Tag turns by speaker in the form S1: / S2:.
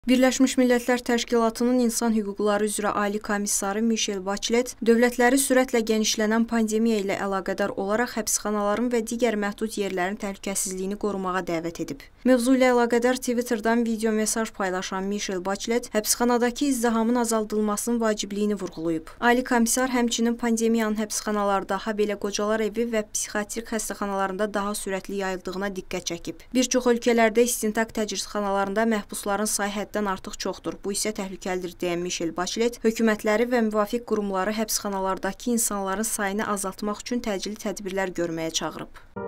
S1: Birləşmiş Millətlər Təşkilatının İnsan Hüquqları üzrə Ali Komissarı Michelle Bachelet dövlətləri sürətlə genişlənən pandemiya ilə əlaqədar olaraq həbsxanaların və digər məhdud yerlərin təhlükəsizliyini qorumağa dəvət edib. Mövzu ilə əlaqədar Twitterdan video mesaj paylaşan Michelle Bachelet həbsxanadakı izdihamın azaldılmasının vacibliyini vurğulayıb. Ali Komissar həmçinin pandemiyanın həbsxanalarda, habelə qocalar evi və psixiatrik xəstəxanalarında daha sürətli yayıldığına diqqət çəkib. Bir çox ölkələrdə istintaq təcridxanalarında məhbusların sayı həddən artıq çoxdur. Bu isə təhlükəlidir deyən Michelle Bachelet, hökumətləri və müvafiq qurumları həbsxanalardakı insanların sayını azaltmaq üçün təcili tədbirlər görməyə çağırıb.